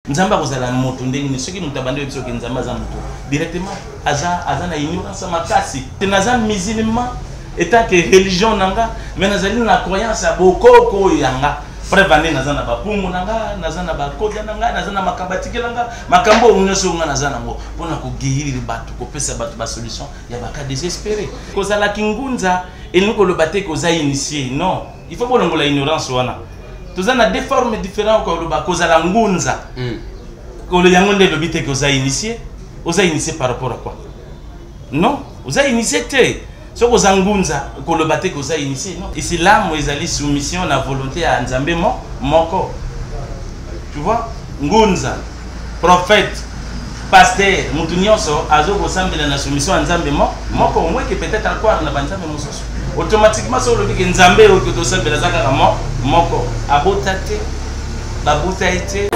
Nzamba kozala moto ndenge ni soki mutu abandi biso ke nzamba za moto directement aza na ignorance makasi naza musulman étant que religion nanga mais nazali na croyance ya bokoko yanga prevande naza na bapungu nanga naza na bakodia nanga naza na makabatiki nanga makambo nyonso nga naza nango pona ko guérir bato ko pesa bato ba solution ya baka désespéré kozala kingunza elingi koloba te koza initié non il faut bolongola ignorance wana toza na deux formes différentes ko loba kozala ngunza ko le yango nde lobi te koza initié par rapport à quoi non oza initié te so koza ngunza ko loba te koza initié non islam ezali soumission na volonté ya nzambe moko tu vois ngunza prophète pasteur mutu nyonso azo kosambela na soumission ya nzambe moko omweke peut-être alquire na banzambe mosusu automatiquement so lobi ke nzambe oyo tosambela zakaka moko abota te babuta ete.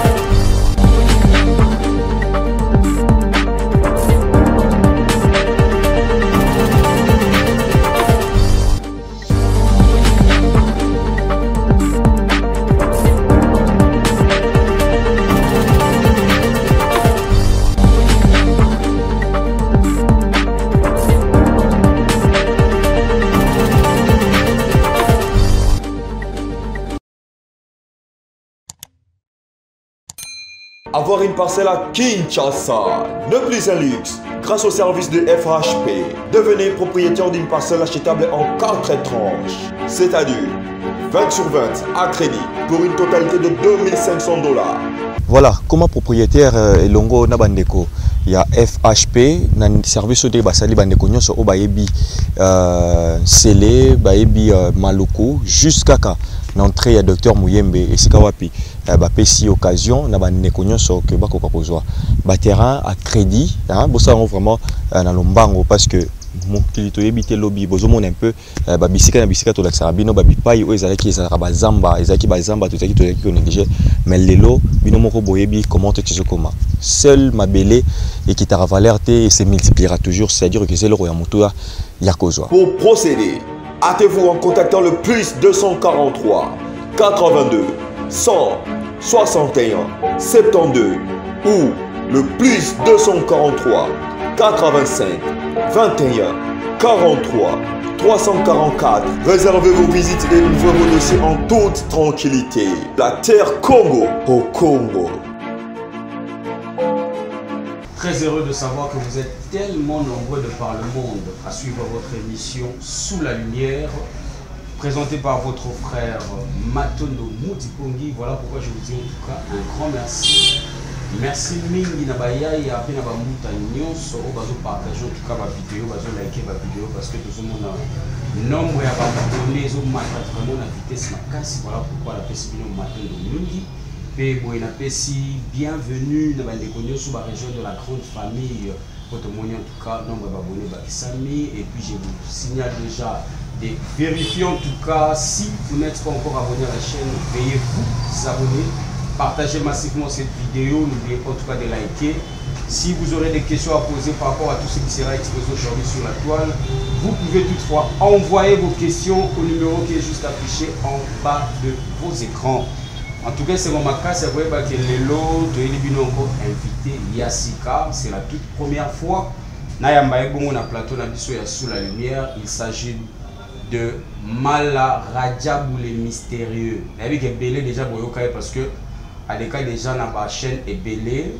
Avoir une parcelle à Kinshasa, ne plus un luxe. Grâce au service de FHP, devenez propriétaire d'une parcelle achetable en 4 tranches. C'est-à-dire 20 sur 20 à crédit pour une totalité de $2500. Voilà, comment propriétaire Elongo Nabandeko, il y a FHP, dans le service de Basali Bandeko, nyonso o bayebi Sele, bayebi Maloko, jusqu'à l'entrée du docteur Mouyembe et Sikawapi. Bapesi occasion na bandeko nyonso que bakoka kozwa ba terrain à crédit hein bosa vraiment na lombango parce que mon kilito yebite lobby bozomona un peu ba bisika to la sarabino ba bipai o ezalaki ezalaka bazamba ezalaki bazamba to ezalaki ko négliger mais lelo bino moko boyebi comment tu comment seul mabele et qui t'a valeur et se multipliera toujours, c'est-à-dire que c'est le royaume ya kozwa. Pour procéder, hâtez-vous en contactant le plus 243 82 161 72 ou le plus 243 85 21 43 344. Réservez vos visites et ouvrez vos dossiers en toute tranquillité. La terre Congo au Congo. Très heureux de savoir que vous êtes tellement nombreux de par le monde à suivre votre émission Sous la lumière, présentée par votre frère Matondo Mutipongi. Voilà pourquoi je vous dis en tout cas un grand merci. Merci mingi na baya et après na bamuta nyonso o bazo partager en tout cas ma vidéo, bazo liker ma vidéo parce que tout le monde nombre ya abonnés zo mata vraiment na vitesse makasi. Voilà pourquoi la pesibino Matondo mingi pe boina pesi bienvenue na bandeko nyonso ba région de la grande famille. Pour témoigner en tout cas nombre d'abonnés bakisami et puis je vous signale déjà de vérifier en tout cas si vous n'êtes pas encore abonné à la chaîne, veuillez vous abonner. Partagez massivement cette vidéo, n'oubliez pas en tout cas de liker. Si vous aurez des questions à poser par rapport à tout ce qui sera exposé aujourd'hui sur la toile, vous pouvez toutefois envoyer vos questions au numéro qui est juste affiché en bas de vos écrans. En tout cas, c'est mon cas, c'est vrai que Lelo, de Elibinongo invité Yassika, c'est la toute première fois. Nayamba Ebongo na plateau na biso ya Sous la lumière, il s'agit de Mala Radiaboulé mystérieux. Avec Belé déjà parce que à des cas déjà dans ma chaîne est belé,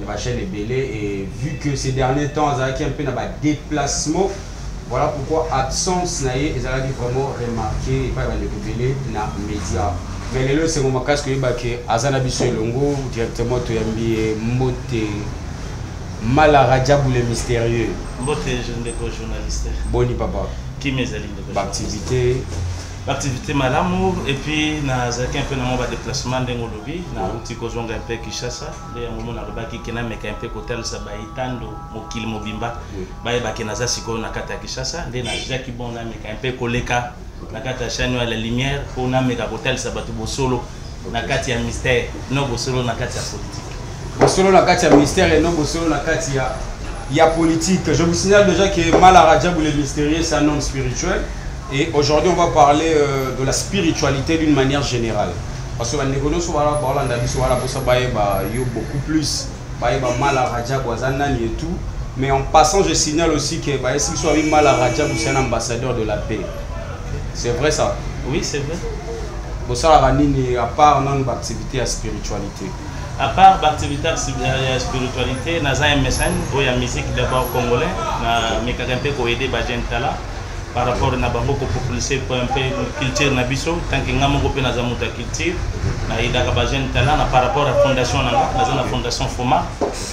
et vu que ces derniers temps il y a un peu de déplacement, voilà pourquoi absence naïe ils ont vraiment remarqué et pas de belé dans les médias. Mais les c'est mon casque que Azana Biso Longo directement tu as mis Moté Malaradia Boulé mystérieux. Moté journaliste. Boni papa. Qui mes alliés de l'activité malamour et puis na zaki un peu na mon déplacement ndengo lobi na uti ko zonga un peu Kinshasa de ngomo na lobaki kena meka un peu kotel sa baitando mokili mobimba ba yebaki na za siko na kata Kinshasa de na zaki bon na meka un peu koleka na kata chaîne à la lumière pour na meka kotel sa batu bosolo na kati ya mystère no bosolo na kati ya politique bosolo na kati ya mystère et no bosolo na kati ya politique. Je vous signale déjà que Malaradia Boulé mystérieux c'est un homme spirituel. Et aujourd'hui, on va parler de la spiritualité d'une manière générale. parce que les Nigériens sont beaucoup plus mal à Rajab et tout. Mais en passant, je signale aussi que si soit mal à Rajab, c'est un ambassadeur de la paix. C'est vrai ça? Oui, c'est vrai. Pour ça, à part notre activité à spiritualité. À part l'activité à spiritualité, nous avons un message où il y a musique d'abord congolais, mais quand on peut aider les gens par rapport à beaucoup propulser pour un peu culture na biso tant que ngamo ko pe na zamuta culture na ida ka bajen tala na par rapport à fondation na la fondation Foma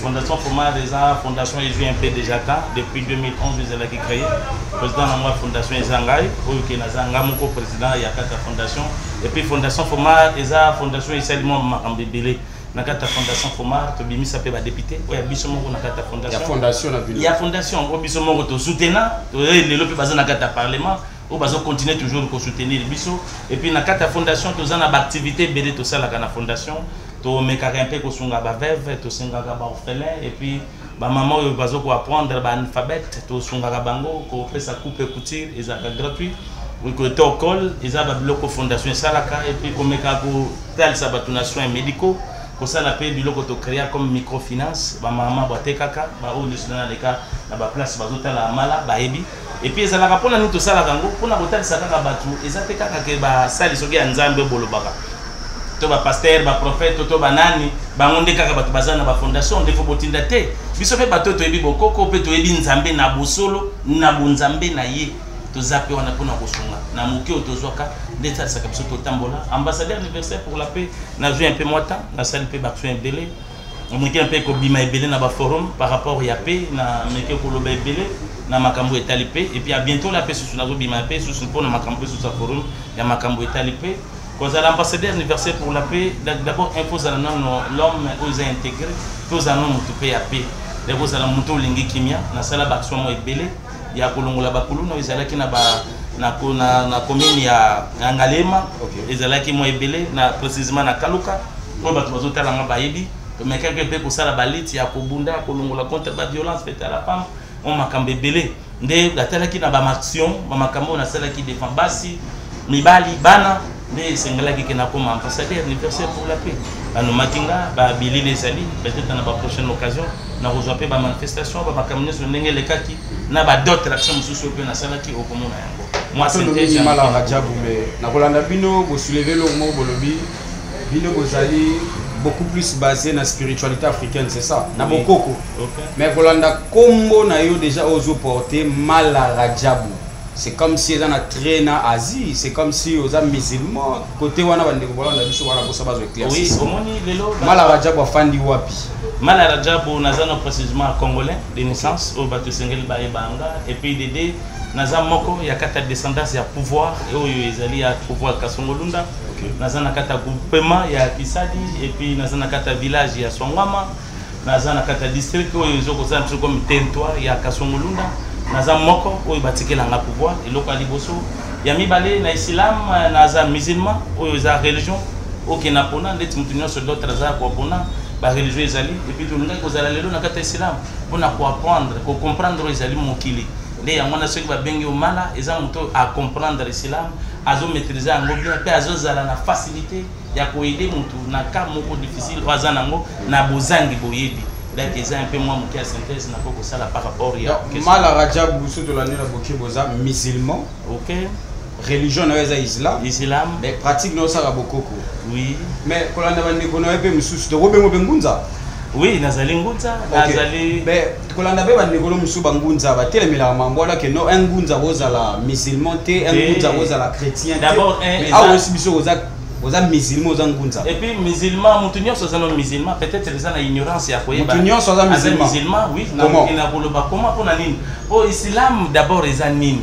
déjà fondation ils un peu déjà quand depuis 2011 ils ont créé président na moi fondation Ezangai oyo ke na ngamo ko président ya kata fondation et puis fondation Foma eza fondation isalement makambebele na kata fondation Foma to bimisa pe ba député oya biso moko na kata fondation il y a fondation o biso moko to soutenir to lelo pe baza na kata parlement ou bazo continuer toujours à soutenir biso et puis na kata fondation to zana ba activité belé to sala kana fondation to mekaka un peu ko sunga ba veuve to singa ba orphelin et puis ba maman yo bazo ko apprendre ba alphabet to sunga bango ko fait sa coupe couture et ça gratuit oui ko to col et ça ba bloco fondation salaka et puis ko mekaka ko tel ça ba soins médicaux pour ça la paix du loco to créer comme microfinance ba maman ba tekaka ba o lisona les cas na ba place ba zotala mala ba ebi et puis ça la rapona ni to sala kango pona botal sakaka batu ezateka ka ke ba sali soki ya nzambe bolobaka to ba pasteur ba prophète to ba nani ba ngonde kaka batu bazana ba fondation ndefo botinda te biso pe bato to ebi bokoko pe to ebi nzambe na bosolo na bonzambe na ye to zape wana pona kosunga na moki o to zwaka ndeta saka biso to tambola ambassadeur universel pour la paix na joué un peu moins temps na salle pe ba un belé on meki un peu ko bima ebele na ba forum par rapport ya paix na meki ko loba ebele na makambo etalipe et puis à bientôt la paix sur na bima paix sur pour na makambo sur sa forum ya makambo etalipe quand l'ambassadeur universel pour la paix d'abord impose à l'homme aux intégrés tous en homme tout paix ya paix d'abord ça la moto lingi kimia na sala ba action mo ebele ya kolongola bakulu na ezalaki na ba na commune ya Ngalema ezalaki mo ebele na précisément na Kaluka ko bato bazotala nga bayebi mais quelque peu pour ça la balite ya kobunda kolongola contre la violence faite à la femme on makambe belé nde gatalaki na ba action ba makambo na sala ki défend basi mibali bana nde sengelaki ke na koma ambassadeur universel pour la paix ano matinga ba bilile sali peut-être dans la prochaine occasion na rejoindre ba manifestation ba makamne so ndenge lekaki na ba d'autres actions mususu pe na sala ki okomona yango moi c'était mal à Rajab mais na kolanda bino bo soulever le mot bolobi bino bozali beaucoup plus basé na spiritualité africaine c'est ça na bokoko mais kolanda kombo na yo déjà ozo porter mal à Rajab c'est comme si ils en a traîné en Asie c'est comme si aux musulmans côté wana bande ko kolanda biso wana ko sabazo éclairci oui omoni lelo mal à Rajab afandi wapi mal à Rajab nazana précisément congolais de naissance au bato sengeli ba ebanga et puis dédé naza moko ya kata descendance ya pouvoir et oyo ezali ya pouvoir Kasongolunda nazana kata groupement ya Kisadi et puis nazana kata village ya Songwama nazana kata district oyo ezoko za comme territoire ya Kasongolunda naza moko oyo batikela nga pouvoir eloko aliboso ya mibale na islam naza musulman oyo za religion oke na pona ndeti mutu nyonso d'autres za ko pona ba religion ezali et puis tout ngai ko zala lelo na kata islam pona ko apprendre ko comprendre ezali mokili nde yango na soki babengi omala eza moto à comprendre l'islam azo maîtriser yango bien pe azo zala na facilité ya ko aider moto na cas moko difficile oza nango na bozangi boyebi donc ils ont un peu moins moqué à synthèse na koko sala par rapport ya mal à Rajab buso de l'année la boké boza musulman OK religion na islam mais pratique no sala bokoko oui mais kolanda bande kono pe mususu to robengo bengunza oui nazali ngunza nazali mais kolanda be bande kono musu bangunza ba telemela mambo la que no un ngunza bozala musulman te un ngunza bozala chrétien d'abord ah aussi biso boza musulman oza ngunza et puis musulman mutu nyonso oza no musulman peut-être les ana ignorance ya koyeba mutu nyonso oza musulman oui na koloba comment pona nini oh islam d'abord eza nini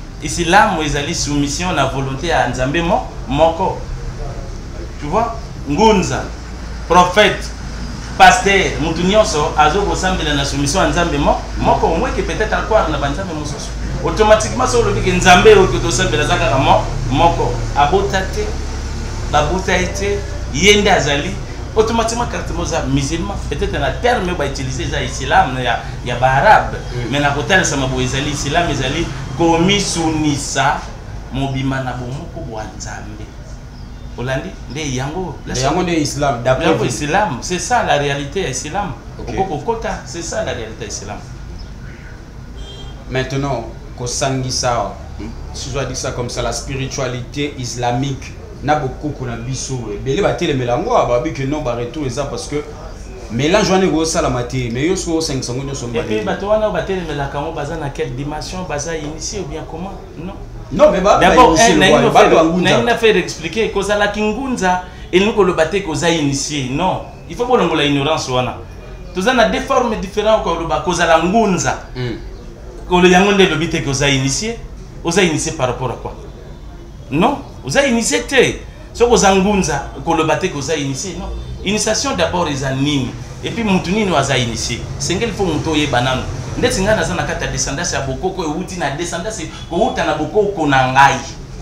islam ezali soumission na volonté ya nzambe moko tu vois ngunza prophète pasteur mutu nyonso azo kosambela na soumission ya nzambe moko omweke peut-être alquire na banzambe mosusu automatiquement so lobi ke nzambe oyo tosambela zaka moko abotate babuta été yende azali automatiquement carrément ça musulman peut-être un terme ba utiliser ça islam ya ba arabe mais na kotala sama bo ezali islam ezali komi sunisa mobima na bomoko bwa nzambe Hollandi, de yango. Yango de islam, d'après vous. Islam, c'est ça la réalité islam. C'est ça la réalité islam. Maintenant, Kosangisa, si je dois dire ça comme ça, la spiritualité islamique n'a beaucoup qu'on a biso. Belé va télé mélango, babi que non, va retourner ça parce que mélange on est gros ça la matière, mais yo so 500 nous sommes. Et puis bato wana va télé mélango, baza na quelle dimension, baza initié ou bien comment? Non. Non, mais d'abord, on a fait expliquer que la kingunza et nous le baté que ça initié. Non, il faut que la ignorance wana. Tous on a des formes différentes que le cause la ngunza. Que le yangonde le bité que ça initié, on a initié par rapport à quoi? Non, on a initié té. Ce que ça ngunza que le baté que ça initié, non. Initiation d'abord les animes et puis mutuni nous a initié. C'est qu'il faut monter banane. Ndeti ngana za nakata descendance ya bokoko euti na descendance ko uta na bokoko na ngai.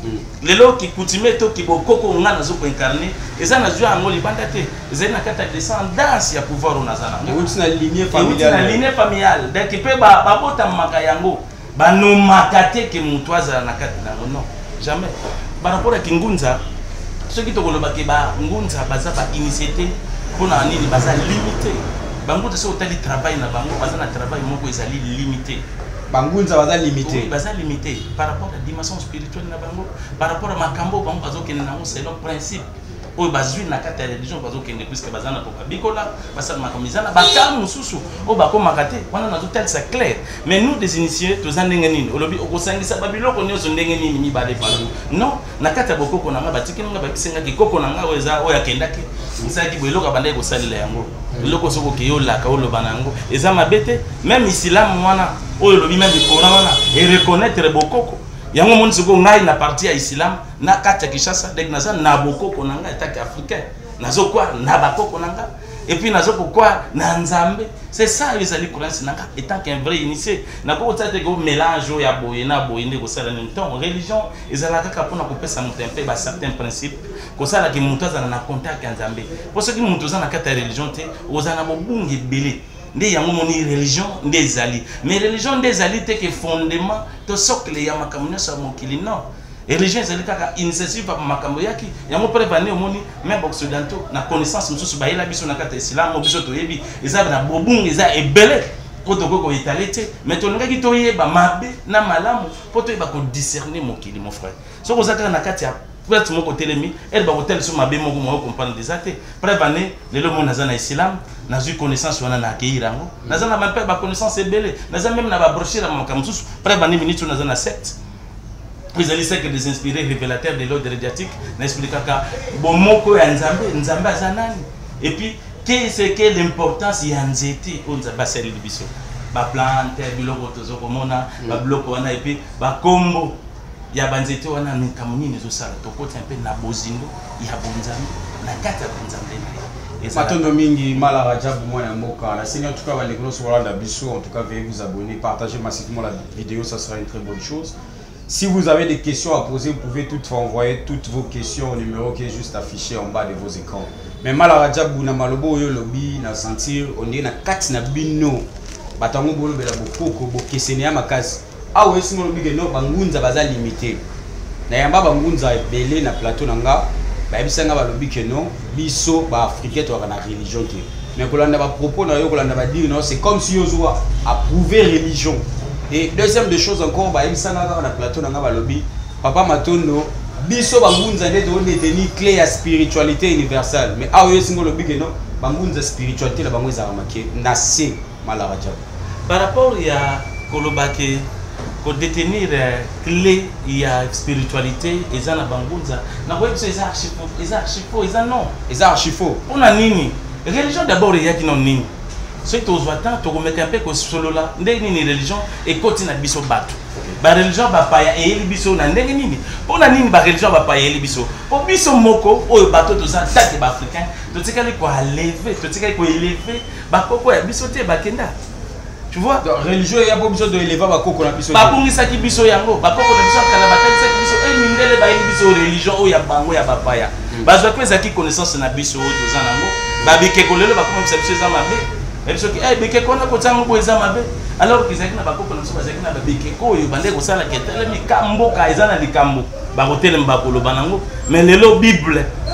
Lelo ki coutume to ki bokoko ngana zo ko incarner eza na jua ngoli banda te eza na kata descendance ya pouvoir onazana. Euti na lignée familiale. Na lignée familiale. Donc ki pe ba bota maka yango ba no makate ke mutwaza na kata nango non. Jamais. Par rapport à kingunza ceux qui to koloba ke ba ngunza baza ba initié pour na nini baza limité. Bango de ce hôtel travail na bango baza na travail moko ezali limité. Bangunza baza limité. Oui, baza limité par rapport à la dimension spirituelle na bango, par rapport à makambo bango bazo kende na c'est le principe. O bazui na kata religion bazo kende puisque baza na poka bikola, basa makomizana bakamu susu o bako makate wana na tout c'est clair. Mais nous des initiés tous en ndenge nini olobi okosangisa babiloko nyoso ndenge nini mi bale fa. Non, na kata bokoko na nga batiki nga bakisenga kikoko na nga oza oya kendaki. Misaki boyelo banda ko salela yango. Loko soko keyola ka olo banango eza mabete même islam wana oyo lobi même Coran wana et reconnaître bokoko yango moni soko ngai na partie ya islam na kata Kinshasa dès naza na bokoko nanga état africain nazo quoi na bakoko nanga et puis nazo quoi na nzambe c'est ça les ali Coran nanga étant qu'un vrai initié na ko tsate go mélange ya boye na boye ndeko sala en même temps religion ezala kaka pona ko pesa mutu un peu ba certains principes ko sala ki mutu azana na contact ya nzambe pour ce qui mutu azana kata religion te ozana bobungi belé nde yango moni religion nde ezali mais religion nde ezali te que fondement to socle ya makambo sa mokili non religion ezali kaka initiative pa makambo yaki yango préparer omoni même occidentaux na connaissance mususu ba yela biso na kata islam biso to yebi ezaba na bobungi eza ebele koto ko étalé mais to ngaki to yeba mabe na malamu poto yeba ko discerner mokili mon frère so kozaka na kata ya peut-être mon côté l'ennemi elle va hôtel sur ma bé mon comprendre des athées préparer le monde na islam na eu connaissance wana na akeirango naza na même pas connaissance ebele naza même na ba brochure na makamsusu préparer minute naza na secte vous allez c'est que des inspirés révélateurs de l'ordre médiatique n'explique ka bomoko ya nzambe azanani et puis qu'est-ce que l'importance ya nzete on nzamba sel biso ba plante biloko tozo komona ba bloko wana et puis ba kombo ya banzete wana mikamuni nezo sala tokota un peu na bozindo ya bonzambe na kata bonzambe na Matondo mingi mala rajabu mwana mboka la Seigneur en tout cas va les grosses Rolanda Bissot en tout cas veuillez vous abonner partagez massivement la vidéo ça sera une très bonne chose. Si vous avez des questions à poser vous pouvez toutefois envoyer toutes vos questions au numéro qui est juste affiché en bas de vos écrans. Mais mala rajabu na malobo yo lobby na sentir on est na kati na bino batango bolo bela bokoko bokesenia makasi ah oui sinon lobby que non bangunza baza limité na yamba bangunza ebele na plateau nanga baebisanga balobi que non biso ba africain to na religion te mais kolanda ba propos na yo kolanda ba dire non c'est comme si yo zo approuver religion et deuxième des choses encore baebisanga na plateau nanga balobi papa Matondo biso bangunza nde to détenir clé ya spiritualité universelle mais ah oui singo lobi que non bangunza spiritualité la bango ezara maké na se malaraja par rapport ya kolobake pour détenir clé ya spiritualité eza na bangunza na ko eso eza archifaux eza non eza archifaux on a nini religion d'abord ya ki non nini ce que os voitants to remettre un peu ko solo la ndenge nini religion et continue na biso bato ba religion ba paya e eli biso na ndenge nini pour na nini ba religion ba paya eli biso pour biso moko oyo bato to za tate ba africain to tikali ko lever to tikali ko élever ba koko ya biso te ba kenda. Tu vois, religieux il y a pas besoin de élever ba koko na biso. Ba bungisa ki biso yango, ba koko na biso kala ba kanisa ki biso e mindele ba eli biso religion o ya bango ya bapaya. Ba zo kweza ki connaissance na biso o to zanango, ba bikeko lelo ba koma biso za mabe. E biso ki eh bikeko na ko tsango ko eza mabe. Alors que zaki na ba koko na biso ba zaki na ba bikeko yo bande ko sala ketele mi kambo ka eza na likambo. Ba hôtel mbakolo banango, mais lelo Bible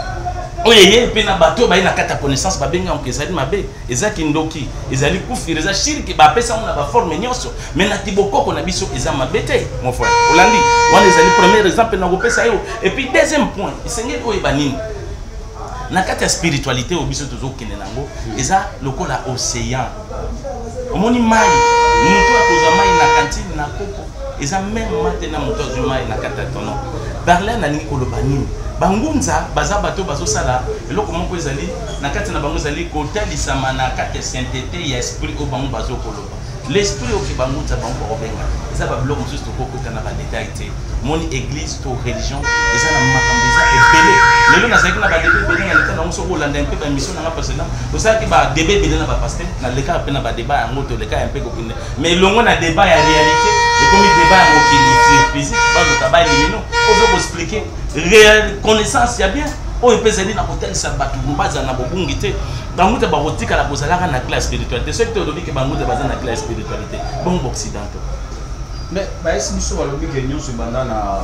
oyeye pe na bato ba ina kata connaissance ba benga on kezali mabe ezaki ndoki ezali kufira eza shiriki ba pesa on na ba forme nyonso mais na tibokoko na biso eza mabete mon frère olandi wana ezali premier exemple na kopesa yo et puis deuxième point isengeli oyeba nini na kata spiritualité o biso tozokende nango eza lokola océan omoni mai mutu akozwa mai na kantine na koko eza même mate na mutu azwa mai na kata tono parler na nini koloba nini bangunza baza bato bazosala eloko moko ezali na kati na bango ezali kotalisama na kati sainteté ya esprit o bango bazokoloba l'esprit oki bangunza bango bakobenga eza babiloko mosusu tokokota na badetail te moni église to religion eza na makambo eza ebele lelo nazalaki na badebe ebele na leka nango soki olanda mpe bamission nanga précédent tosalaki badebe ebele na bapaster na lekaka mpe na badeba yango toleka mpe kokende mais elongo na débat ya réalité ekomi débat ya mokili physique baluka baelimino ozo koexplike connaissance ya bien oyo mpe ezali na kotalisa bato baza na bobungi te banguta bakotikala kozalaka na classe spiritualité soki tolobi ke banguta baza na classe spiritualité bongo occidentaux mais baesi biso balobi ke nyonso ebanda na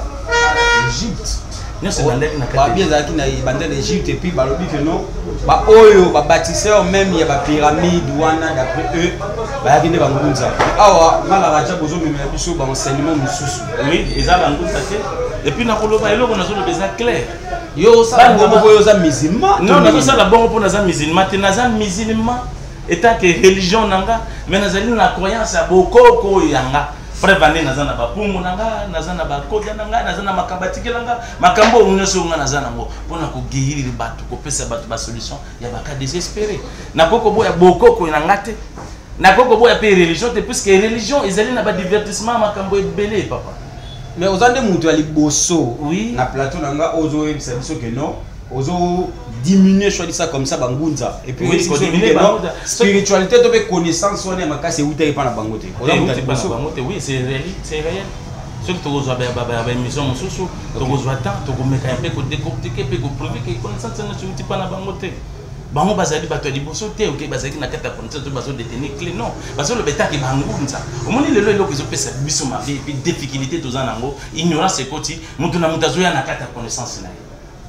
Égypte nyonso ebandaki na babi ezalaki na ebanda na Égypte et puis balobi ke non baoyo babâtisseur même ya bapyramide wana d'après eux bayaki nde bangunza awa malaka tia bozomemela biso baenseignement mosusu oui eza bangunza te et puis nakoloba eloko nazoloba eza clair yo osala bongo mpo yo oza musulman non nazosala bongo mpo naza musulman te naza musulman etant que religion nanga mais nazali na croyance ya bokoko oyo yanga preuve ane naza na bapumu nanga naza na bakodia nanga naza na makabatikela nga makambo oyo nyonso nga naza nango mpona koguérir bato kopesa bato basolution ya baka désespéré nakoko boya bokoko nanga te nakoko boya mpe religion te puisque religion ezali na badivertissement makambo ebele papa mais oza nde moto ya liboso oui na plateau nanga ozoyebisa biso ke non ozo diminuer choix ça comme ça bangunza et puis oui, spiritualité to be connaissance wana ya makasi euta pa na bango te oza moto ya liboso oui c'est réel ce que tu reçois ba émission mosusu tu reçois temps tu komeka un peu ko décortiquer pe ko prouver que connaissance na tu pa na bango te bango bazali bato ya liboso te oke bazali na kata connaissance to bazo détenir clé non bazo le betaki bangunza omoni lelo eloko ezopesa biso mabe et puis difficulté toza nango ignorance ekoti mutu na mutu azoya na kata connaissance na ye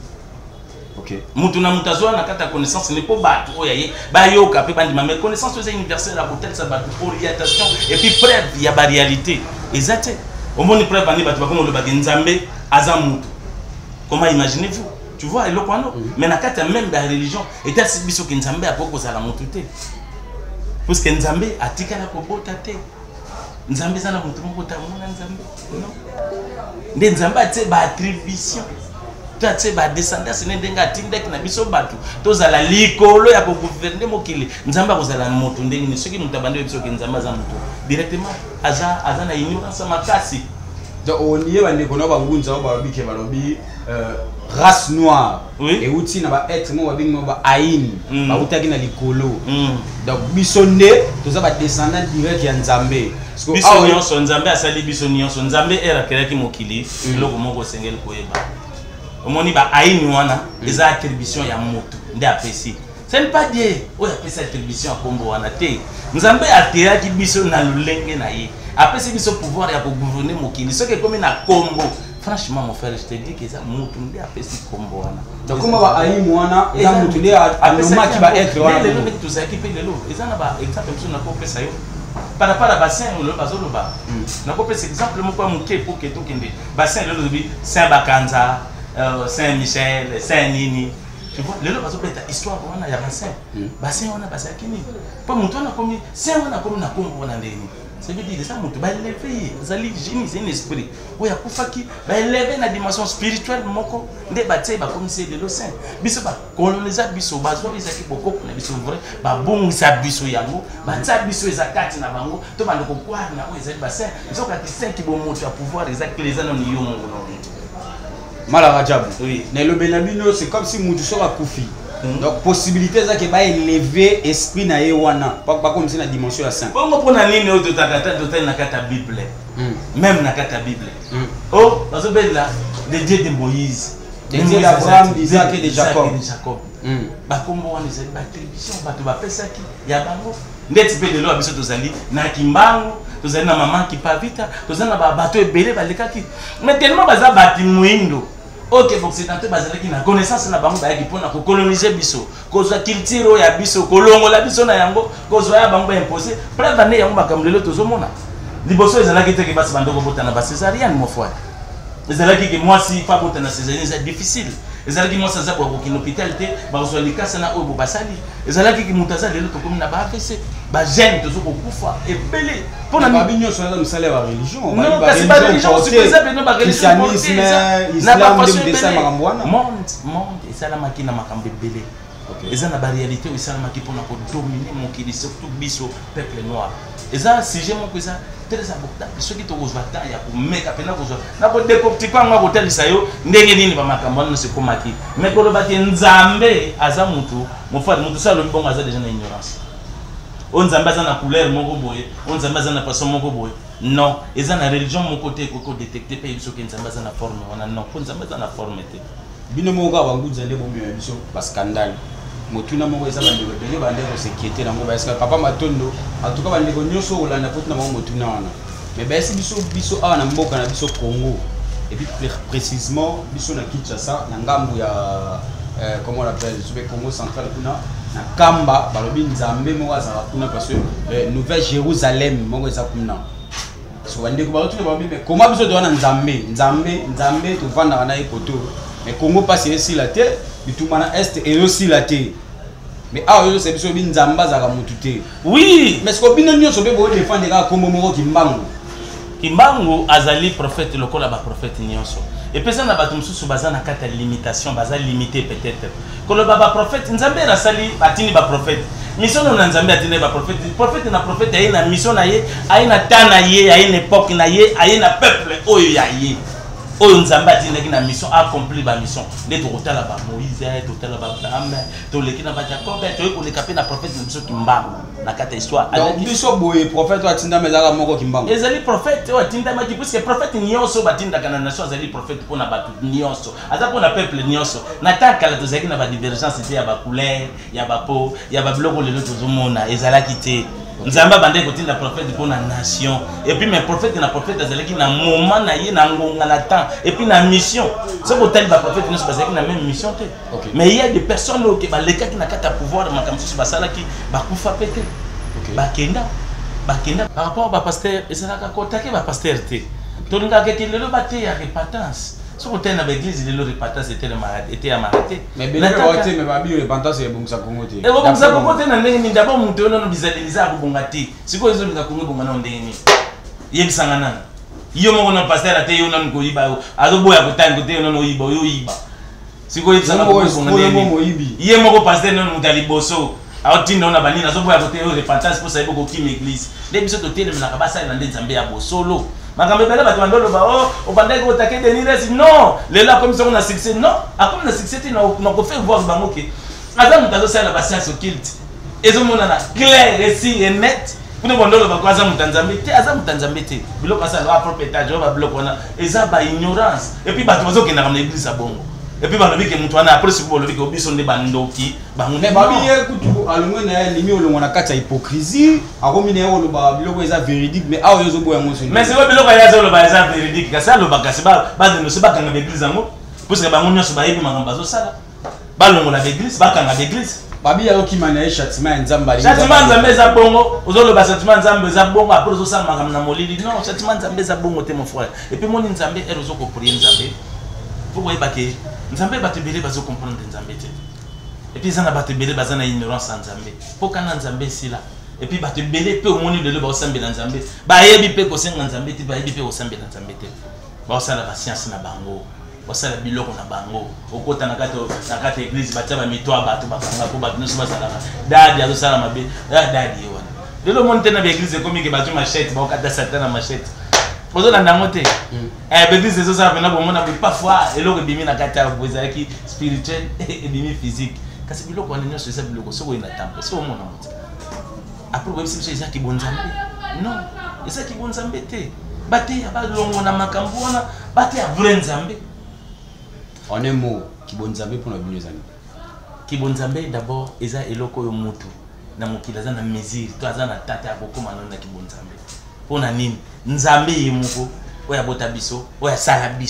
okay mutu na mutu azoya na kata connaissance ne po bato oyo ye bayoka pe bandima mais connaissance eza universelle à côté de sa bato orientation et puis preuve ya ba réalité ezate omoni preuve ani bato bakomo le bagenzambe aza mutu comment imaginez-vous tu vois eloko wana mais na kati même la religion était si biso ke nzambe apoko za la mutu te parce que nzambe atikala kobota te nzambe za na mutu moko tamona nzambe non nde nzambe ate ba attribution tate ba descendance ne ndenga atindeki na biso bato tozala likolo ya ko gouverner mokili nzambe akozala mutu ndenge ni soki mutu abande biso ke nzambe za mutu directement aza na ignorance makasi donc on y est bande kono bangunza balobi ke balobi race noire et outi na ba être mo babing mo ba aïn ba utaki na likolo donc biso nde toza ba descendant direct ya nzambe biso nyonso nzambe asali biso nyonso nzambe era kelaki mokili loko moko sengeli koyeba omoni ba aïn wana eza attribution ya moto nde apesi ce n'est pas Dieu oya pesa attribution akombo wana te nzambe ateraki biso na lulenge na ye apesi biso pouvoir ya ko gouverner mokili soki comme na kombo. Franchement, mon frère, je te dis que ça moutoundé a fait si combo. Donc, comment va aller moi, ça moutoundé à l'homme qui va être là. Les gens qui sont équipés de l'eau, ils en ont exemple comme ça, on a coupé ça. Par rapport à bassin, on a pas le bas. On a coupé cet exemple, mon quoi mouké pour que tout kende. Bassin, le lobby, Saint-Bakanza, Saint-Michel, Saint-Nini. Tu vois, le lobby, c'est une histoire, on a bassin. Bassin, on a bassin qui n'est pas mouton, on a commis, Saint, on a commis, on a commis, on a commis. Ça veut dire que ça monte ba élever zali génie c'est un esprit oya kufaki ba élever na dimension spirituelle moko nde batie ba commissaire de l'océan biso ba coloniser biso bazo bizaki boko na biso vrai ba bongisa biso yango ba tia biso ezakati na bango to ba ndoko kwa na o ezali bassin nzoka ki 5 bo moto ya pouvoir ezaki les anos ni yo mongo Mala Rajabu oui na le benabino c'est comme si mutu so ba kufi. Donc possibilité ça que ba élever esprit na yewana pas comme si na dimension ya saint. Bongo pona nini o totakata total na kata Bible. Même na kata Bible. Oh, bazo bela de Dieu de Moïse, de Dieu d'Abraham, d'Isaac et de Jacob. Ba kombo wana ezali ba télévision bato ba pesaki ya bango. Ndeti pe de lo abiso tozali na kimbangu, tozali na maman qui pa vita, tozali na ba bato ebele ba lekaki. Mais tellement baza bati muindo. ok occidental bazalaki na connaissance na bango bayaki mpona kocoloniser biso kozwa culture ya biso kolongola biso na yango kozwa ya bango baimposé preuve ane yango makambo lelo tozomona liboso ezalaki teke basi bandoko botana ba césarienne mon frère ezalaki ke mwasi fa botana césarienne c'est difficile ezalaki mwasi aza kokokina hôpital te bakozwa likasa na oyo bobasali ezalaki ke moto aza lelo tokomi na baafc bagene tozokokufa ebele mpona babi nyonso aza mosala ya religion non kasi bareligion supposé peno bareligion na bafaçon ebele monde esalamaki na makambo ebele eza na baréalité oyo esalamaki mpona kodomine mokili surtout biso peuple noir eza sujet moko eza très abordable soki tokozwa temps ya komeka mpena kozwa na kodécortique yango kotalisa yo ndenge nini bamakambo wana nyonso ekomaki mais koloba te nzambe aza motu mofade motu so alobi bongo aza déjà na ignorance oyo nzambe aza na couleur moko boye oyo nzambe aza na façon moko boye non eza na religion moko te ekoki kodétecte mpe yebi soki nzambe aza na forme wana non po nzambe aza na forme te bino moko kaka banguza nde bomema biso bascandale motuna moko eza bandeko ebele bandeko kosekete nango bayesika papa matondo atuka bandeko nyonso kolanda mpotuna bango motuna wana mais bayesi biso awa na mboka na biso Congo et puis précisément biso na Kinshasa na ngambu ya comment on l'appelle sobe Congo central kuna na Kamba balobi nzambe moko azala kuna parce que Nouvelle Jérusalem moko eza kuna so bandeko balotuna balobi mais comment biso towana nzambe tovanda na ekoto mais Congo passe ici la terre bitumana est et aussi la terre mais ah yo c'est biso binzamba za ka mutute oui mais ce que bino nyonso be bo défendre ka kombo moko Kimbangu azali prophète lokola ba prophète nyonso et pesa na bato mususu baza na kata limitation baza limité peut-être koloba ba prophète nzambe rasali batini ba prophète mission na nzambe atini ba prophète na prophète aye na mission na ye aye na temps na ye aye na époque na ye aye na peuple oyo ya ye oyo nzambe atindaki na mission accompli ba mission nde tokotala ba Moïse totala ba Abraham toleki na ba Jacob toyei koleka mpe na prophète na biso Kimbangu na kata histoire donc biso boye prophète oyo atindama ezalaka moko Kimbangu ezali prophète oyo atindamaki puisque prophète nyonso batindaka na nation azali prophète mpona bato nyonso aza mpona peuple nyonso na ntango kala tozalaki na badivergence te ya bacouleur ya bapo ya babiloko lelo tozomona ezalaki te nzambe abandaki kotinda prophète mpona nation et puis mais prophète na prophète azalaki na moment na ye na ngonga na temps et puis na mission soki otali baprophète nyonso bazalaki na même mission te mais il y a des personnes oyo ke balekaki na kati ya pouvoir makambo mosusu basalaki bakufa pe te bakenda par rapport bapaster ezalaka kotake bapaster te tolingaka ete lelo bateya repentance soki otali na baeglise lelo repentance ete ya marate mais babi repentance ebongisa Congo te ebongisa Congo te na ndenge nini d'abord moto oyo nano bizaleliza akobonga te sikoyo ezolinga Congo ebonga nao ndenge nini yebisanga nani yo moko na paster ate yo nano koyiba azoboya kotango te yo nano oyiba oyo oyiba sikoyo yebisanga kobonga ndenge ye moko paster nano moto ya liboso aotinda ona banini azoboya kote yo repentance mpo sayibo kokima église nde biso totelemelaka basali na nde nzambe ya bosolo makambo ebele bato bandoloba o obandaki kotake denires non lelo akomi songo na succès non akomi na succès te na kofaire voir bango ke aza moto azosalela bascience occulte ezomonana clair récit et net kuna bondoloba ko aza moto ya nzambe te aza moto ya nzambe te biloko asala apropetage oyo babiloko wana eza baignorance et puis bato bazokendaka na église ya bongo et puis balobi ke moto wana après soki bolobi ke biso nde bandoki bango mais babi ye kutu alongwe na ye limi olongo na kati ya hypocrisie akomi na ye oloba biloko eza véridique mais awa yo ozoboya yango mais sikoyo biloko ye azoloba eza véridique kasi aloba kasi badenonse bakanga baeglise yango puisque bango nyonso bayebi makambo bazosala balongola baeglise bakanga baeglise babi azokima na ye châtiment ya nzambe châtiment nzambe eza bongo ozoloba châtiment nzambe eza bongo apres ozosala makambo na molili non châtiment nzambe eza bongo te mon frère et puis moni nzambe ere ozokoprie nzambe po koyeba ke nzambe bato ebele bazocomprendre nzambe te et puis eza na bato ebele baza na ignorance ya nzambe mpo kana nzambe esila et puis bato ebele mpe omoni lelo baosambela nzambe bayebi mpe kosenga nzambe te bayebi mpe kosambela nzambe te baosala basiance na bango basala biloko na bango okota na kati ya église batia bamito ya bato bakanga mpo bato nyonso bazalaka dadi azosala mabe dadi ye wana lelo omoni te na baeglise ekomike bazwi machete baokata satan na machete ozolanda yango te baeglise ezosala pena bomona parfois eloko ebimi na kati ya ezalaki spirituel ebimi physique kasi biloko wana nyonso eza biloko soki oyi na temple soki omona moto apres boyebisi biso eza kibonzambe non eza kibonzambe te bateya balongo na makambo wana bateya vrai nzambe en un mot kibonzambe mpona bino ezali kibonzambe d'abord eza eloko oyo mutu na mokili aza na mesure to aza na tata ya kokóma nano na kibonzambe mpona nini nzambe ye moko oyo abota biso oyo asala biso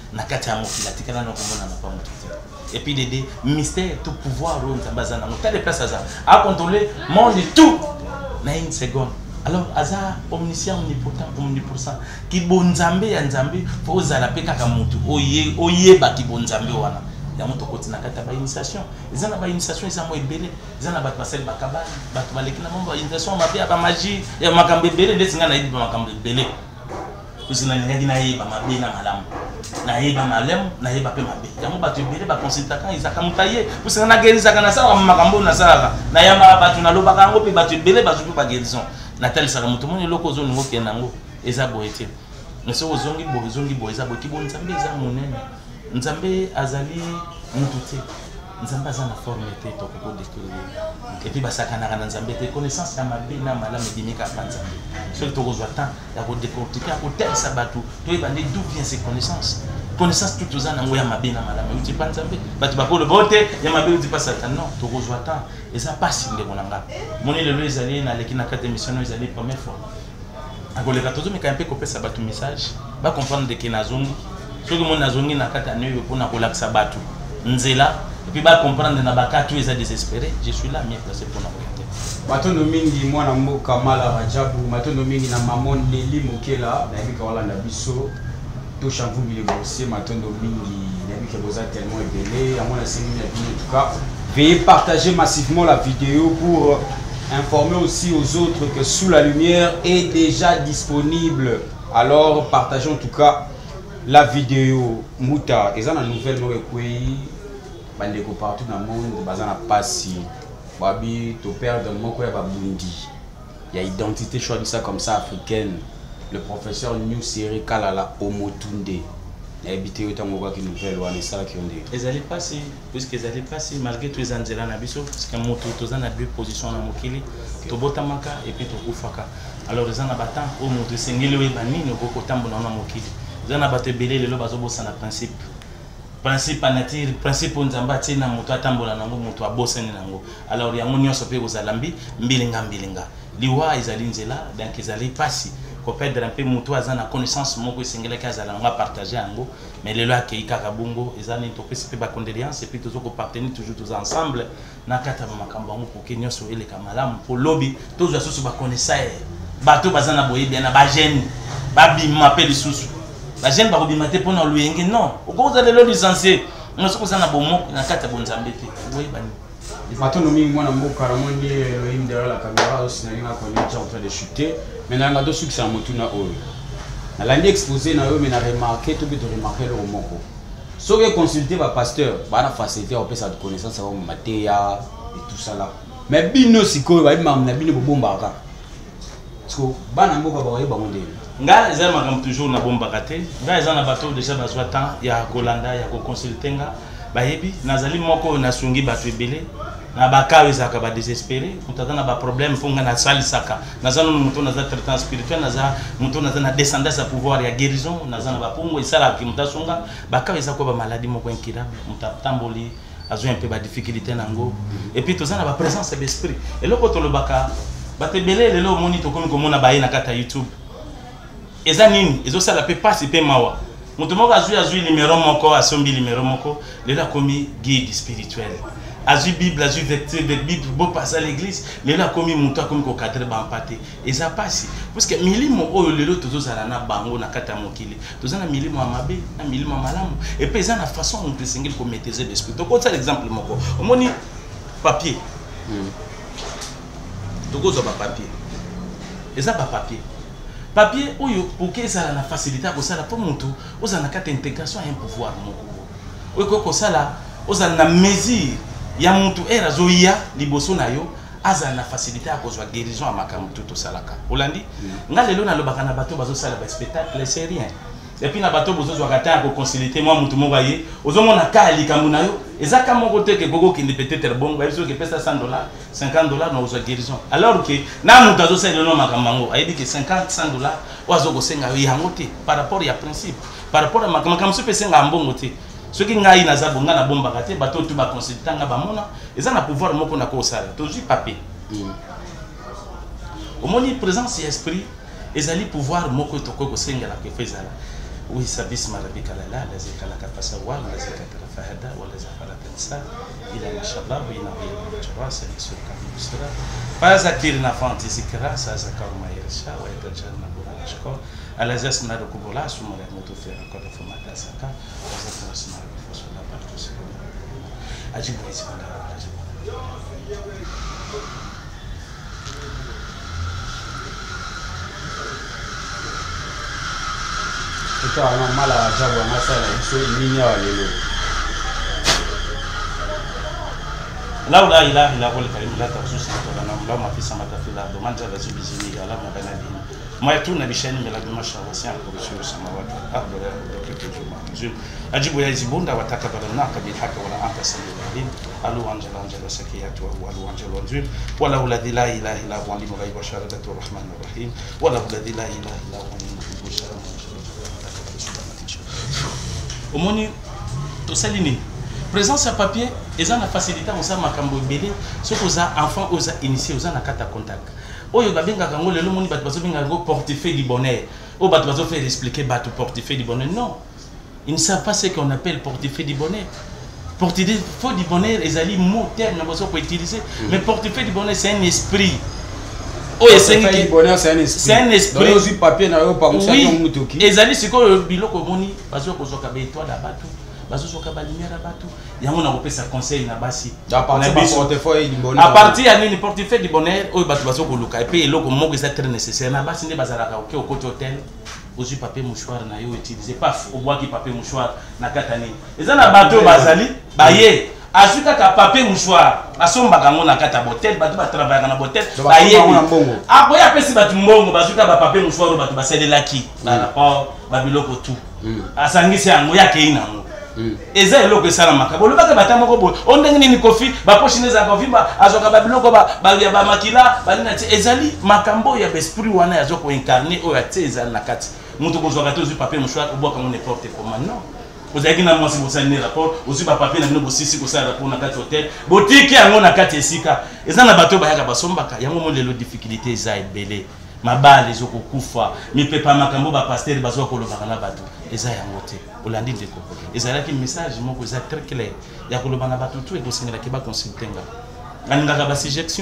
na kati ya mokili atikala na komona na pas mutu te. Et puis des mystère tout pouvoir on nzambe na ngota de place aza a contrôler monde tout na une seconde. Alors aza omniscient omnipotent omniprésent ki bonzambe ya nzambe fo zala pe kaka mutu oyeba ki bonzambe wana ya mutu koti na kata ba initiation ezana ba initiation eza mo ebele ezana ba basel bakabali batu baleki na mambo initiation mabia ba magie ya makambe ebele ndesinga na yidi ba makambe ebele usina ngi na yeba mabe na malamu na yeba malem na yeba pe mabe yango batu ebele ba consultant izaka mutaye usina na guérison kana sa makambo na sala na yama batu na lobaka ngo pe batu ebele bazuku ba guérison na tel sala mutu moni loko zo ngo kenango eza boete nso ozongi bo eza boki bo nzambe eza monene nzambe azali mutu te nzambe azana forme te to ko détruire et puis basakana na nzambe te connaissance ya mabe na malamu dimika panza seul to kozwa temps ya ko décortiquer ko tel sabatu to ebande d'où vient ces connaissances tout ozana ngo ya mabe na malamu uti panzambe batu bakolo bote ya mabe uti pas satan non to kozwa temps eza pasi ndeko nanga moni lelo ezali na leki na kate missionnaire ezali première fois akoleka tozo meka mpe kopesa batu message ba comprendre de que nazongi soki mon nazongi na kata neyo pona kolakisa batu nzela et puis ba comprendre na bakatu eza désespéré je suis là mieux placé pour na orienter matondo mingi mwana mboka mala rajabu matondo mingi na mamon Leli Mokela na bika wala na biso to chanvu bile bossier matondo mingi na bika boza tellement ébélé à mon assigne na bino en tout cas veuillez partager massivement la vidéo pour informer aussi aux autres que Sous la lumière est déjà disponible. Alors partagez en tout cas la vidéo. Mouta, et ça la nouvelle bandeko partout dans le monde, bazana passi, babi to perdre mon quoi babundi. Il y a identité choisie ça comme ça africaine. Le professeur New Seri Kalala Omotunde. Il a habité autant de qui nouvelle ou en ça qui ont dit. Ils allaient passer, puisqu'ils allaient passer malgré tous les anzela na biso, parce que moto tous en a deux positions na mokili, to botamaka et puis to kufaka. Alors ils en a battant au moto sengeli we bani no boko tambo na mokili. Ils en a batté belé le bazo bossa na principe. Principe nature, principe nzamba tina moto atambola nango moto abosani nango. Alors ya monyo sope ozalambi mbilinga. Liwa izali nzela donc ils allaient passer. Pour perdre un peu mutu azana connaissance moko singela kazala nga partager ango mais le loi ki kaka bongo ezana intopesi pe ba condoléances et puis toujours ko partenir toujours tous ensemble na kata makambo ngo pour kenyo so ele kamalamu pour lobby tous asoso ba connaissance bato bazana boye bien na ba jeune ba bima pe lisusu ba jeune ba ko bima te pona luyenge non ko za lelo licencié on so ko zana bomo na kata bonzambe te boye bani matondo mingi mwana mboka ramondi Elohim derrière la caméra aussi na linga ko en train de chuter. Maintenant, on a deux succès à Motuna Oyo. On a exposé, on a remarqué, tout le monde a remarqué le moko. Si on consulter le pasteur, on a facilité, on peut sa connaissance sur Matéa et tout ça là. Mais bino siko, on a bino bombaka. Parce que bana mboka ba yeba monde. Nga ezama comme toujours na bombaka te. Nga ezana bateau déjà bazwa temps ya kolanda ya ko consulter nga. Ba yebi nazali moko na sungi bato ebele. Na bakawe zaka ba désespéré mutazana ba problème fonga na sali saka nazana mutu na za traitement spirituel naza mutu na za descendance à pouvoir ya guérison nazana ba pongo isala ki mutasunga bakawe zako ba maladie moko nkira mutatamboli azo un peu ba difficulté nango et puis tozana ba présence d'esprit et loko to lobaka batebele lelo moni to komi komona ba na kata YouTube eza nini ezo sala pe passe pe mawa mutu moko azui numéro moko asombi numéro moko lelo komi guide spirituel azu Bible, azu vecteur de Bible, beau passer à l'église, les là comme monta comme ko cadre ba empaté. Et ça passe parce que milimo oyo lelo tozo zala na bango na kata mokili. Tozo na milimo amabe, na milimo malamu. Et puis ça na façon on te singil ko maîtriser l'esprit. Donc ça l'exemple moko. Omoni papier. Toko zo ba papier. Et ça ba papier. Papier oyo pour que ça na facilité ko ça la pour monto, oza na kata intégration un pouvoir moko. Oyo ko ça la oza na mesure ya mutu era zoya liboso na yo aza na facilité à kozwa guérison à makamutu to salaka olandi nga lelo na lobaka na bato bazo sala ba spectacle c'est rien et puis na bato bozo zwa kata ko consulter moi mutu mo baye ozomona ka likambu na yo ezaka moko te ke gogo ki peut-être bon ba biso ke pesa $100 $50 na ozwa guérison alors que na mutu azo sala no makambango ayebi ke $50 $100 ozo ko senga yango te par rapport ya principe par rapport à makambo se pesa nga mbongo te. Ce qui ngai na za bonga na bomba kate bato tu ba consultant nga ba mona eza na pouvoir moko na ko sala tozu papier omoni présence et esprit ezali pouvoir moko to ko senga la ke fezala Oui, sabis marabika lala, la zikala kapasa wal, la zikala fahada, wala zafala tansa, ila mashallah, ina wina mchara, sa nisur kabusra. Faza kirna fanti zikra, sa zakar ma irsha, wa yatajana bura shko. Ala zasna rukubula, sumara mutu fi rakada famata saka, wa zakara sumara bifusula bartu siruna. Ajibu izibanda, ajibu. Tout à l'heure, mal à Jabou, on a ça, il faut une ligne à l'élo. Là où là, il a volé par une lata, sous cette là, ma fille, ça m'a fait là, demande à la subisine, à la mabanadine. Moi, tout n'a biché, mais la démarche à l'océan, pour le sur Samawat, à de quelques jours. Ajibu Yazibunda, Wataka Balanaka, Bihaka, ou la Ampasa de la Lille, Alou Angela Angela Sakiato, ou Alou Angela Anzul, ou la Ouladila, il a Wali Mouraï Bachar, Dato Rahman Rahim, ou la Ouladila, il a Wali Bachar. Au moni, tout ça l'ini. Présence à papier, ils ont la facilité, on s'est makambo belé, ce que les enfants ont initié, ils ont la carte à contact. Oh, il y a bien que le monde va portefeuille du bonheur. Oh, il va faire expliquer le portefeuille du bonheur. Non, ils ne savent pas ce qu'on appelle portefeuille du bonheur. Portefeuille du bonheur, ils ont des mots, termes, qu'on peut utiliser. Mais portefeuille du bonheur, c'est un esprit. Oh, c'est un esprit. C'est un esprit. Oui, papier, et Zali, c'est quoi le bilan que moni, parce que vous avez étoile à battre, parce que vous avez lumière à battre. Il y a un peu sa conseil na basi. À partir du portefeuille du bonheur. À partir du portefeuille du bonheur, au batu baso ko luka et puis le ko mo c'est très nécessaire. Na basi ne bazala ka au côté hôtel, aussi papier mouchoir na yo utiliser paf au bois qui papier mouchoir na katani. Et ça na bateau bazali, baye. Azuka ka papier mouchoir, asomba kango na kata botel, batu ba travailler na botel, baye. Après apesi batu mbongo, bazuka ba papier mouchoir batu ba selela ki. Na rapport ba biloko tout. Asangisi yango yake ina ngo. Eza eloko sala makabo. Le baka batamo ko bo. Ondenge ni kofi, ba pochine za kofi ba azoka ba biloko ba ba makila, ba nina ezali makambo ya esprit wana ya zoko incarner o ya teza na kati. Mutu ko zoka to zu papier mouchoir ko boka mon n'importe comment non. Vous avez un mois si vous avez un rapport, aussi par papier, vous avez un rapport dans le hôtel, boutique, on a 4 esika. Et ça, on a bateau, il y a un moment de difficulté, ça est belé. Ma balle, les autres koufa, mais papa makambo, pasteur, bazo ko le barana bateau. Et ça, il y a un moté. On l'a dit de quoi. Et ça, là, un message, moi, que c'est très clair. Il y a que le barana bateau, tout est aussi dans la Kiba consulting. On a une suggestion.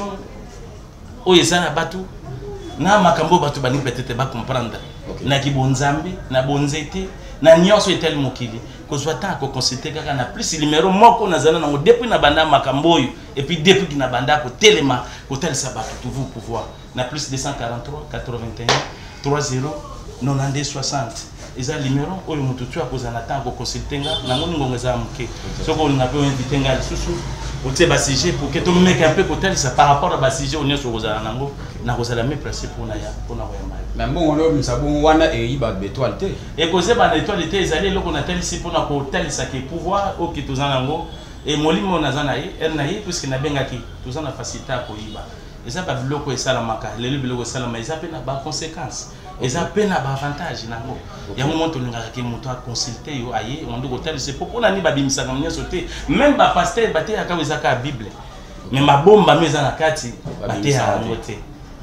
Oh, il y a un bateau. Na makambo, bateau, peut-être pas comprendre. Na ki bonzambi, na bonzete. Na nyonso etel mokili ko zwata ko consulter kaka na plus numéro moko na zana na depuis na banda makamboyo et puis depuis na banda ko telema ko tel sabato tout vous pouvoir na plus 243 81 30 92 60 eza numéro oyo mututu akozana ta ko consulter na ngoni ngongeza muke soko na pe inviter ngal susu o te ba sujet pour que to meke un peu ko tel ça par rapport à ba sujet on est sur kozana nango na kozala me placer pour na ya pour na wema. Mais bon, on a un wana et il va étoile té. Et cause ba étoile té ezali loko na tel ici pour na ko tel ça que pouvoir au ki tozana ngo et molimo na zana yi er na yi puisque na bengaki tozana facilité ko yiba. Et ça ba biloko esala maka le biloko esala mais ça pe na ba conséquences. Et ça pe na ba avantage nango. Ya un moment to ngaka ki muto a consulter yo aye on do tel c'est pour na ni ba bimisa ngamnya sauter même ba pasteur ba te akawe zaka bible. Mais ma bomba meza na kati ba te a ngote.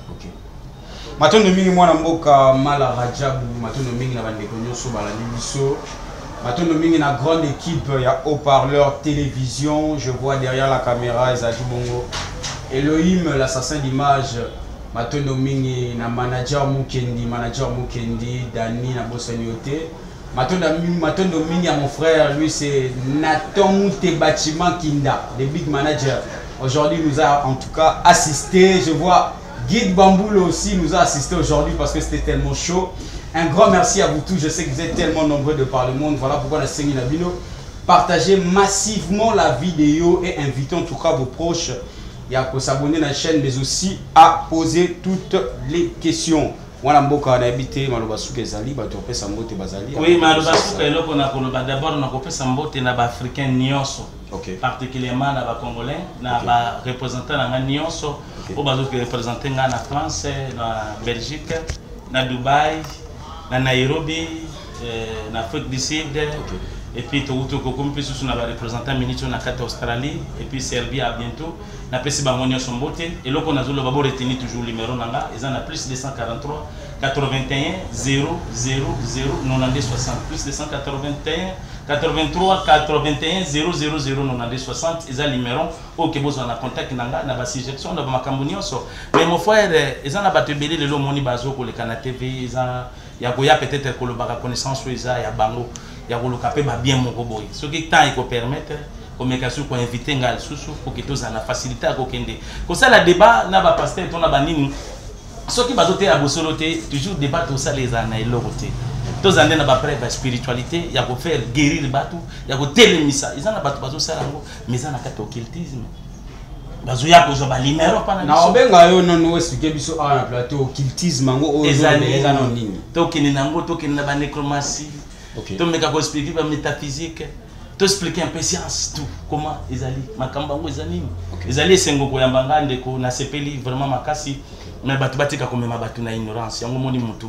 Matondo mingi mwana mboka mala rajabu, matondo mingi na bandeko nyoso balandi biso. Matondo mingi na grande équipe ya haut-parleur télévision, je vois derrière la caméra Ezaki Bongo. Elohim l'assassin d'image, matondo mingi na manager Mukendi, Dani na Bossanioté. Matondo mingi à mon frère, lui c'est Nathan Mouté Bâtiment Kinda, le big manager. Aujourd'hui nous a en tout cas assisté, je vois Guide Bamboulou aussi nous a assisté aujourd'hui parce que c'était tellement chaud. Un grand merci à vous tous. Je sais que vous êtes tellement nombreux de par le monde. Voilà pourquoi la Sengi Nabino. Partagez massivement la vidéo et invitez en tout cas vos proches à s'abonner à la chaîne mais aussi à poser toutes les questions. Voilà mboka on a habité Malobasuke Ezali, bato pesa mbote bazali. Oui, Malobasuke eloko na koloba d'abord na kopesa mbote na ba africain nyonso. OK. Particulièrement na ba congolais, na ba représentant na nyonso, o bazo que représenter na France, na Belgique, na Dubaï, na Nairobi, na Afrique du Sud, Et puis comme plus on a représentant ministre na carte Australie et puis Serbie à bientôt na pesi bangonio son beauté et là on a zolo babo retenir toujours le numéro nanga ils en a plus 243 81 000 90 60 plus 281 83 81 000 90 60 ils ont le numéro OK besoin na contact nanga na ba suggestion na ba makambo nyonso mais mon frère ils en a battu belé le moni bazo ko le kana TV ils ont ya goya peut-être ko le ba connaissance ça ya bango ya kolokapé ba bien moko boy ce qui temps il peut permettre communication ko inviter ngal susu pour que tous en a facilité à kokende ko ça la débat na ba pasteur to na ba nini ce qui bazote ya bosoloté toujours débat tout ça les ana elokoté tous en na ba preuve spiritualité ya ko faire guérir batu ya ko telemisa ils en a batu bazo sala ngo mais en a kata occultisme bazo ya ko zo ba numéro pa na na obenga yo non expliquer biso a na plateau occultisme ngo ezana nini to kini nango to kini na ba nécromancie. Okay. Tu m'as expliqué la métaphysique, tu expliquer un peu science, tout, comment ils allaient, ma cambango ils allaient, ils allaient sengo koyambanga ndeko na sepeli vraiment makasi, mais batu batika comme ma batu na ignorance, yango moni mutu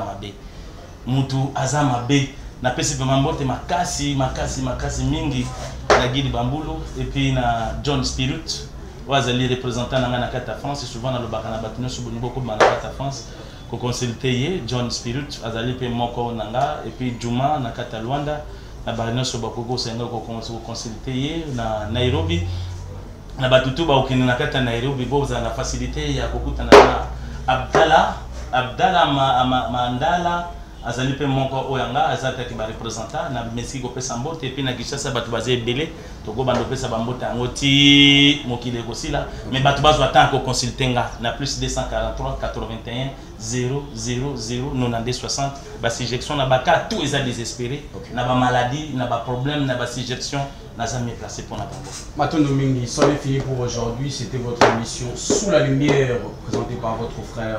azama be, na pesi pe mambote makasi mingi na Guidi Bambulo et puis na John Spirit, wazali représentant na kata France, souvent na le bakana batu no subuni beaucoup na kata France. Ko consulter John Spirit azali pe moko nanga et puis Juma na kata Luanda na barino so bakoko senga ko consulter na Nairobi na batutu ba okini na kata Nairobi bo za na facilité ya kokutana na Abdala Mandala azali pe moko oyanga azata ki ba representant na Mexico pesa mbote et puis na Kinshasa batu bazé belé toko bando pesa bambota ngoti mokile kosila mais batu bazo attend ko consulter nga na plus 243 81 000 90 60 ba suggestion na baka tout est désespéré na ba maladie na ba problème na ba suggestion na jamais placé pour na bango. Matondo Mingi, c'en est fini pour aujourd'hui, c'était votre émission Sous la lumière présentée par votre frère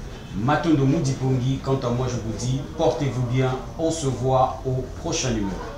Matondo Mudipongi. Quant à moi, je vous dis, portez-vous bien. On se voit au prochain numéro.